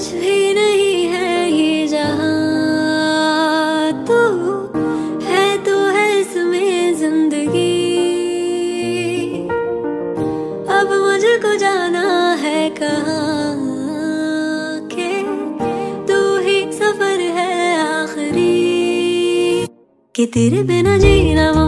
कुछ भी नहीं है ये जहां, तू है तो है इसमें जिंदगी। अब मुझको जाना है कहाँ के तू ही सफर है आखिरी, कि तेरे बिना जीना